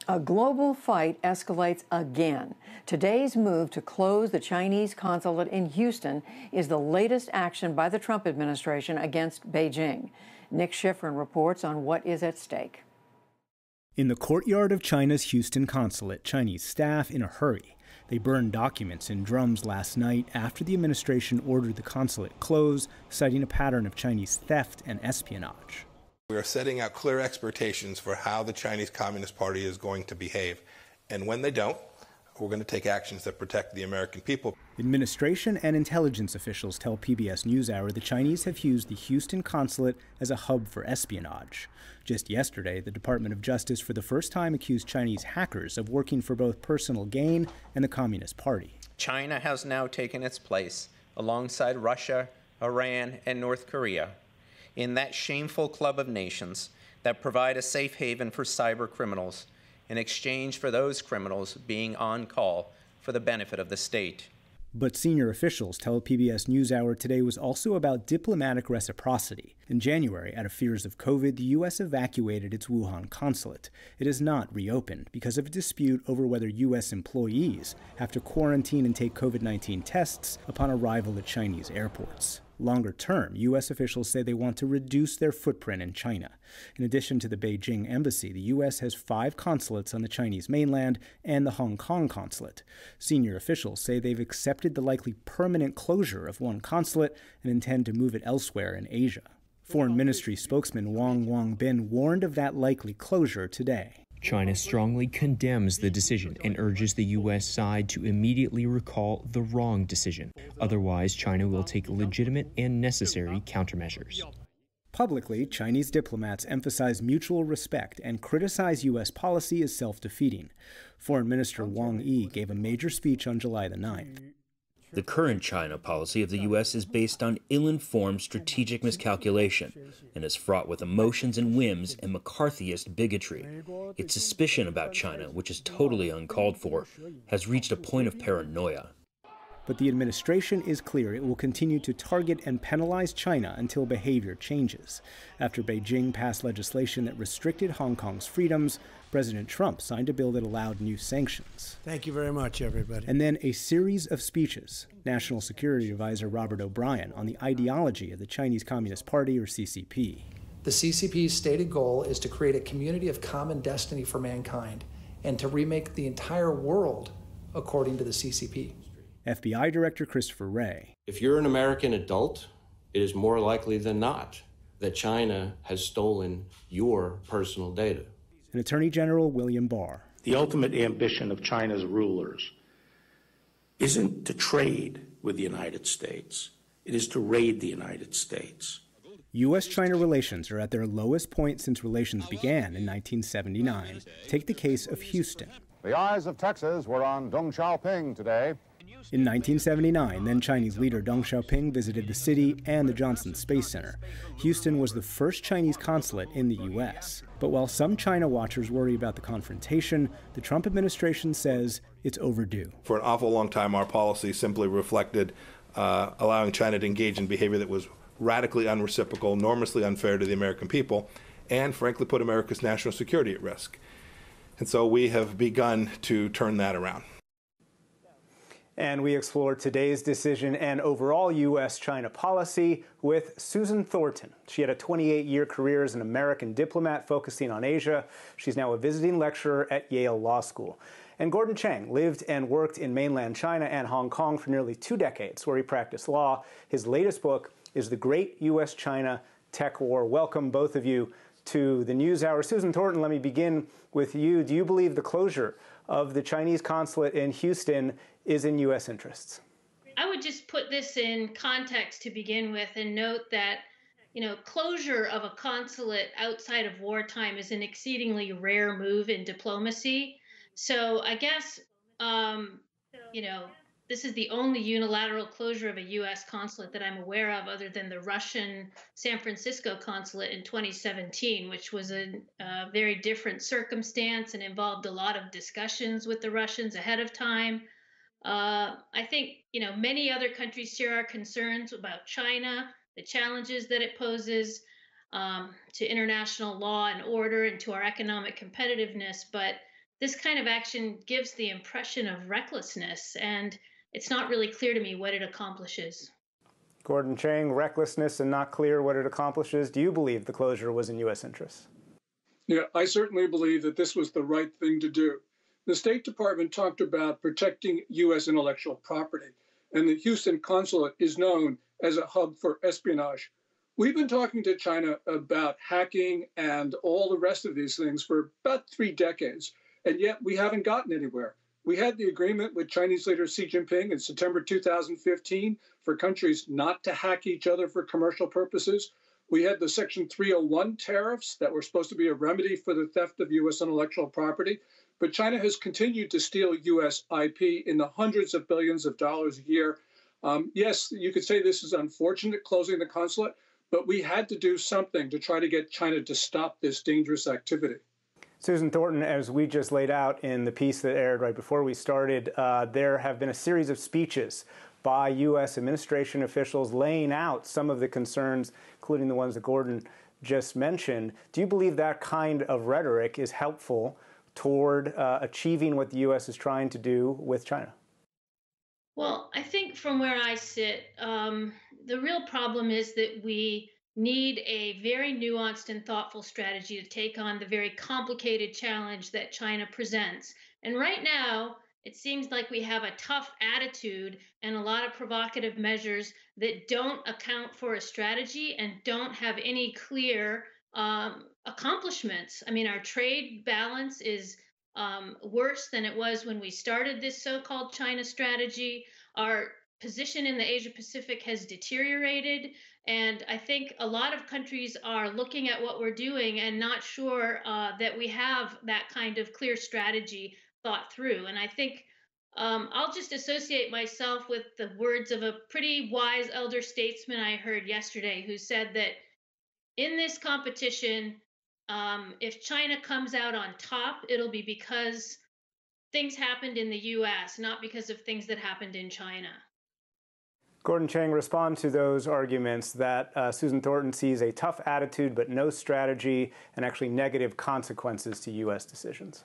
A global fight escalates again. Today's move to close the Chinese consulate in Houston is the latest action by the Trump administration against Beijing. Nick Schifrin reports on what is at stake. In the courtyard of China's Houston consulate, Chinese staff in a hurry. They burned documents in drums last night after the administration ordered the consulate closed, citing a pattern of Chinese theft and espionage. We are setting out clear expectations for how the Chinese Communist Party is going to behave. And when they don't, we're going to take actions that protect the American people. Administration and intelligence officials tell PBS NewsHour the Chinese have used the Houston consulate as a hub for espionage. Just yesterday, the Department of Justice for the first time accused Chinese hackers of working for both personal gain and the Communist Party. China has now taken its place alongside Russia, Iran, and North Korea in that shameful club of nations that provide a safe haven for cyber criminals in exchange for those criminals being on call for the benefit of the state. But senior officials tell PBS NewsHour today was also about diplomatic reciprocity. In January, out of fears of COVID, the U.S. evacuated its Wuhan consulate. It has not reopened because of a dispute over whether U.S. employees have to quarantine and take COVID-19 tests upon arrival at Chinese airports. Longer term, U.S. officials say they want to reduce their footprint in China. In addition to the Beijing embassy, the U.S. has 5 consulates on the Chinese mainland and the Hong Kong consulate. Senior officials say they've accepted the likely permanent closure of one consulate and intend to move it elsewhere in Asia. Foreign Ministry spokesman Wang Wenbin warned of that likely closure today. China strongly condemns the decision and urges the U.S. side to immediately recall the wrong decision. Otherwise, China will take legitimate and necessary countermeasures. Publicly, Chinese diplomats emphasize mutual respect and criticize U.S. policy as self-defeating. Foreign Minister Wang Yi gave a major speech on July the 9th. The current China policy of the U.S. is based on ill-informed strategic miscalculation and is fraught with emotions and whims and McCarthyist bigotry. Its suspicion about China, which is totally uncalled for, has reached a point of paranoia. But the administration is clear it will continue to target and penalize China until behavior changes. After Beijing passed legislation that restricted Hong Kong's freedoms, President Trump signed a bill that allowed new sanctions. Thank you very much, everybody. And then a series of speeches. National Security Advisor Robert O'Brien on the ideology of the Chinese Communist Party, or CCP. The CCP's stated goal is to create a community of common destiny for mankind and to remake the entire world according to the CCP. FBI Director Christopher Wray. If you're an American adult, it is more likely than not that China has stolen your personal data. And Attorney General William Barr. The ultimate ambition of China's rulers isn't to trade with the United States. It is to raid the United States. U.S.-China relations are at their lowest point since relations began in 1979. Take the case of Houston. The eyes of Texas were on Deng Xiaoping today. In 1979, then Chinese leader Deng Xiaoping visited the city and the Johnson Space Center. Houston was the first Chinese consulate in the U.S. But while some China watchers worry about the confrontation, the Trump administration says it's overdue. For an awful long time, our policy simply reflected allowing China to engage in behavior that was radically unreciprocal, enormously unfair to the American people, and frankly put America's national security at risk. And so we have begun to turn that around. And we explore today's decision and overall U.S.-China policy with Susan Thornton. She had a 28-year career as an American diplomat focusing on Asia. She's now a visiting lecturer at Yale Law School. And Gordon Chang lived and worked in mainland China and Hong Kong for nearly 2 decades, where he practiced law. His latest book is The Great U.S.-China Tech War. Welcome, both of you, to the NewsHour. Susan Thornton, let me begin with you. Do you believe the closure of the Chinese consulate in Houston is in U.S. interests? I would just put this in context to begin with and note that, closure of a consulate outside of wartime is an exceedingly rare move in diplomacy. So I guess, this is the only unilateral closure of a U.S. consulate that I'm aware of, other than the Russian San Francisco consulate in 2017, which was a very different circumstance and involved a lot of discussions with the Russians ahead of time. I think, many other countries share our concerns about China, the challenges that it poses to international law and order and to our economic competitiveness. But this kind of action gives the impression of recklessness, and it's not really clear to me what it accomplishes. Gordon Chang, recklessness and not clear what it accomplishes. Do you believe the closure was in U.S. interests? Yeah, I certainly believe that this was the right thing to do. The State Department talked about protecting U.S. intellectual property, and the Houston Consulate is known as a hub for espionage. We've been talking to China about hacking and all the rest of these things for about 3 decades, and yet we haven't gotten anywhere. We had the agreement with Chinese leader Xi Jinping in September 2015 for countries not to hack each other for commercial purposes. We had the Section 301 tariffs that were supposed to be a remedy for the theft of U.S. intellectual property. But China has continued to steal U.S. IP in the hundreds of billions of dollars a year. Yes, you could say this is unfortunate, closing the consulate, but we had to do something to try to get China to stop this dangerous activity. Susan Thornton, as we just laid out in the piece that aired right before we started, there have been a series of speeches by U.S. administration officials laying out some of the concerns, including the ones that Gordon just mentioned. Do you believe that kind of rhetoric is helpful toward achieving what the U.S. is trying to do with China? Well, I think from where I sit, the real problem is that we need a very nuanced and thoughtful strategy to take on the very complicated challenge that China presents. And right now, it seems like we have a tough attitude and a lot of provocative measures that don't account for a strategy and don't have any clear accomplishments. I mean, our trade balance is worse than it was when we started this so-called China strategy. Our position in the Asia Pacific has deteriorated. And I think a lot of countries are looking at what we're doing and not sure that we have that kind of clear strategy thought through. And I think I'll just associate myself with the words of a pretty wise elder statesman I heard yesterday who said that in this competition, if China comes out on top, it'll be because things happened in the US, not because of things that happened in China. Gordon Chang, respond to those arguments that Susan Thornton sees a tough attitude but no strategy and actually negative consequences to U.S. decisions.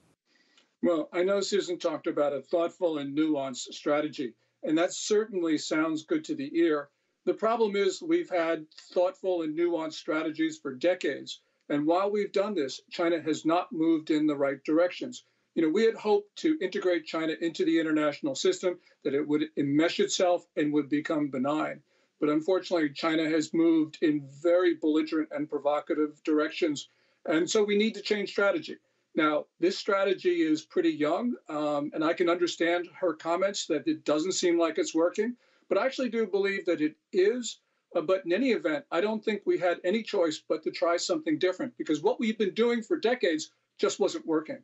Well, I know Susan talked about a thoughtful and nuanced strategy, and that certainly sounds good to the ear. The problem is we've had thoughtful and nuanced strategies for decades, and while we've done this, China has not moved in the right directions. You know, we had hoped to integrate China into the international system, that it would enmesh itself and would become benign. But unfortunately, China has moved in very belligerent and provocative directions. And so we need to change strategy. Now, this strategy is pretty young, and I can understand her comments that it doesn't seem like it's working. But I actually do believe that it is. But in any event, I don't think we had any choice but to try something different, because what we've been doing for decades just wasn't working.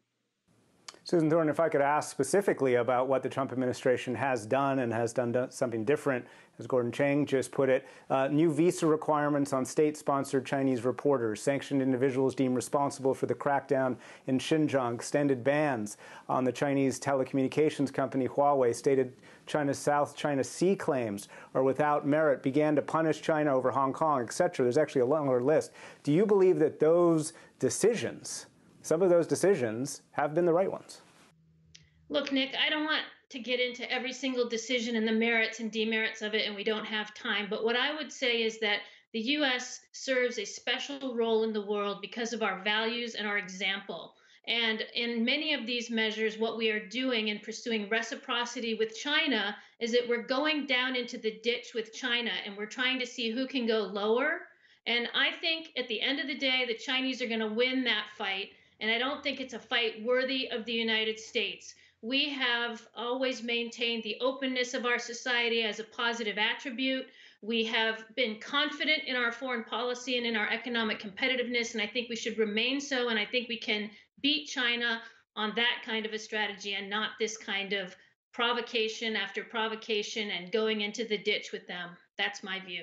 Susan Thornton, if I could ask specifically about what the Trump administration has done and has done something different, as Gordon Chang just put it, new visa requirements on state-sponsored Chinese reporters, sanctioned individuals deemed responsible for the crackdown in Xinjiang, extended bans on the Chinese telecommunications company Huawei, stated China's South China Sea claims are without merit, began to punish China over Hong Kong, etc. There's actually a longer list. Do you believe that those decisions, some of those decisions, have been the right ones? Look, Nick, I don't want to get into every single decision and the merits and demerits of it, and we don't have time. But what I would say is that the U.S. serves a special role in the world because of our values and our example. And in many of these measures, what we are doing in pursuing reciprocity with China is that we're going down into the ditch with China, and we're trying to see who can go lower. And I think at the end of the day, the Chinese are going to win that fight. And I don't think it's a fight worthy of the United States. We have always maintained the openness of our society as a positive attribute. We have been confident in our foreign policy and in our economic competitiveness, and I think we should remain so. And I think we can beat China on that kind of a strategy and not this kind of provocation after provocation and going into the ditch with them. That's my view.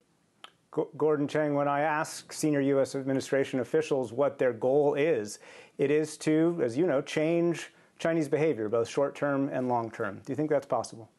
Gordon Chang, when I ask senior U.S. administration officials what their goal is, it is to, as you know, change Chinese behavior, both short-term and long-term. Do you think that's possible?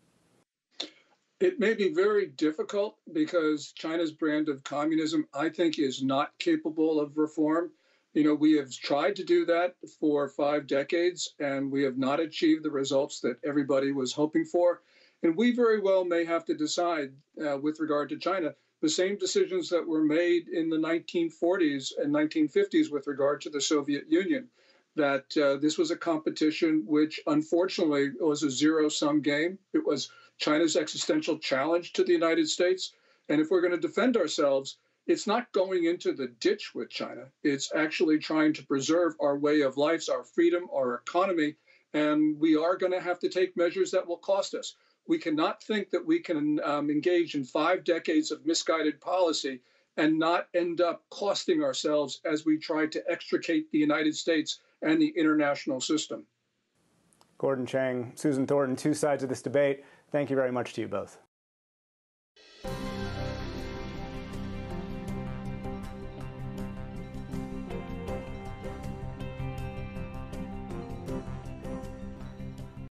It may be very difficult because China's brand of communism, I think, is not capable of reform. You know, we have tried to do that for 5 decades, and we have not achieved the results that everybody was hoping for. And we very well may have to decide with regard to China the same decisions that were made in the 1940s and 1950s with regard to the Soviet Union, that this was a competition which unfortunately was a zero-sum game. It was China's existential challenge to the United States. And if we're going to defend ourselves, it's not going into the ditch with China. It's actually trying to preserve our way of life, our freedom, our economy. And we are going to have to take measures that will cost us. We cannot think that we can engage in 5 decades of misguided policy and not end up costing ourselves as we try to extricate the United States and the international system. Gordon Chang, Susan Thornton, two sides of this debate. Thank you very much to you both.